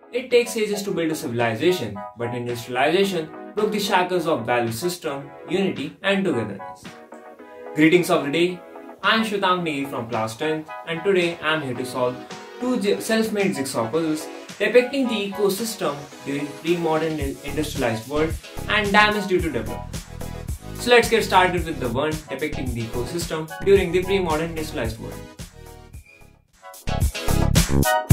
It takes ages to build a civilization, but industrialization broke the shackles of value system, unity and togetherness. Greetings of the day, I am Shwetank Negi from class 10th and today I am here to solve two self-made jigsaw puzzles depicting the ecosystem during pre-modern industrialized world and damage due to development. So let's get started with the one depicting the ecosystem during the pre-modern industrialized world.